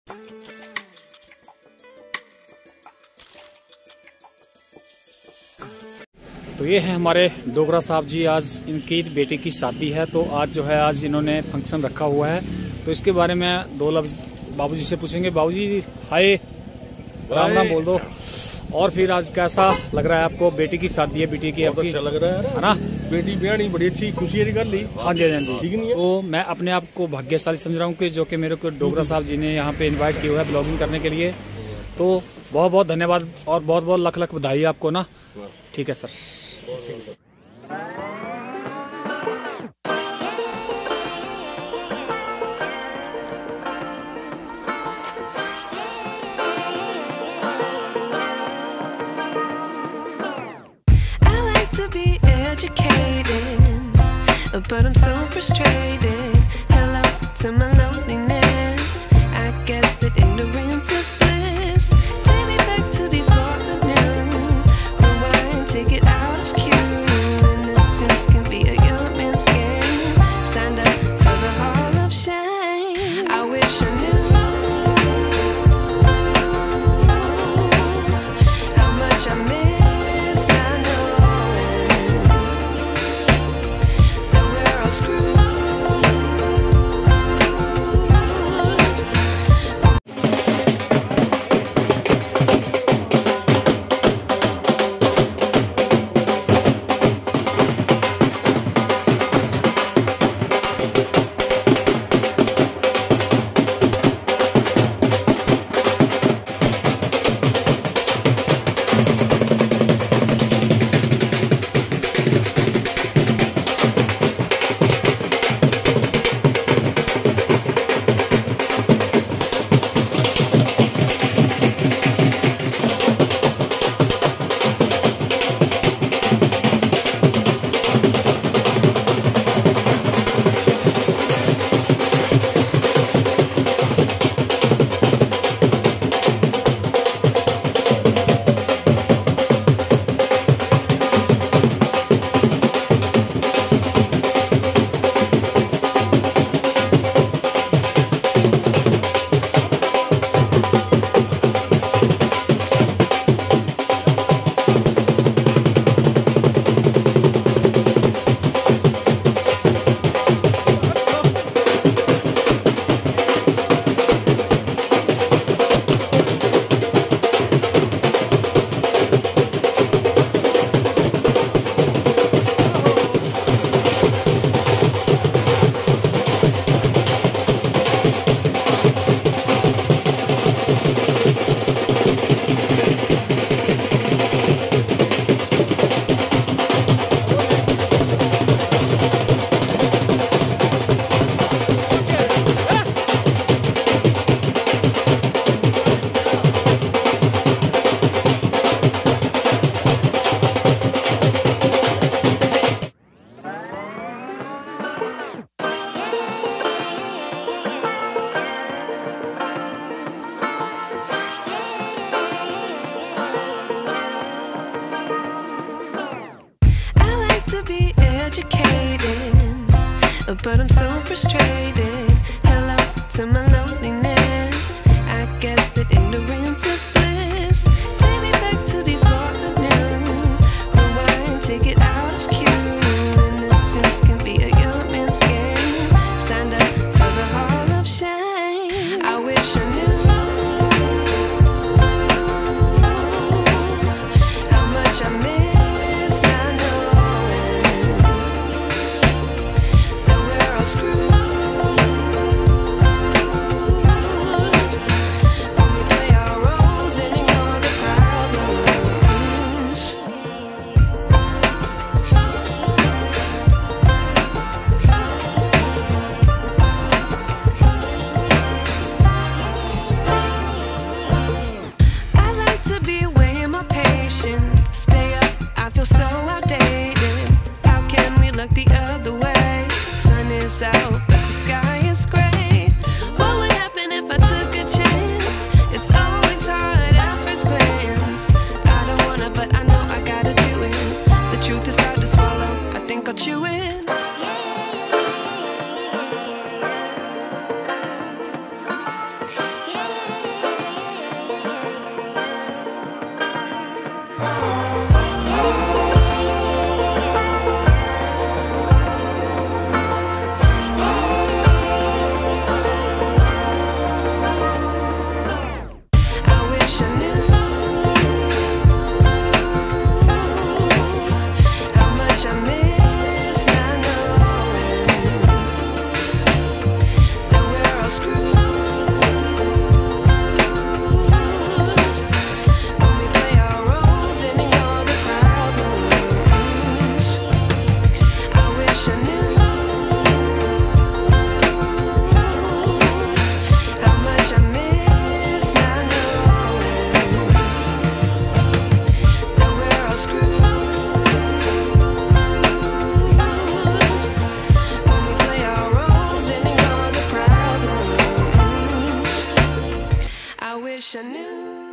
तो ये है हमारे डोगरा साहब जी, आज इनकी बेटे की शादी है। तो आज जो है आज इन्होंने फंक्शन रखा हुआ है, तो इसके बारे में दो लफ्ज़ बाबूजी से पूछेंगे। बाबूजी हाय, राम राम बोल दो। और फिर आज कैसा लग रहा है आपको? बेटी की शादी है, बेटी की आपकी। अच्छा लग रहा है ना? बेटी ब्याह बड़ी अच्छी खुशी है ली। हाँ जी हाँ जी, ठीक नहीं है? तो मैं अपने आप को भाग्यशाली समझ रहा हूँ कि जो कि मेरे को डोगरा साहब जी ने यहाँ पे इनवाइट किया हुआ है ब्लॉगिंग करने के लिए। तो बहुत बहुत धन्यवाद और बहुत बहुत लख लख बधाई आपको ना। ठीक है sir. But I'm so frustrated. Hello to my loneliness. I guess that ignorance is bliss. Take me back to before the new. Rewind, take it out of cue. Innocence can be a young man's game. Signed up for the hall of shame. I wish I knew how much I miss. But I'm so frustrated. Hello to my loneliness. I guess that ignorance is bliss. Take me back to before the new. Rewind, take it out of cue. Innocence can be a young man's game. Signed up for the hall of shame. I wish I knew how much I miss. When we play our roles I wish I knew.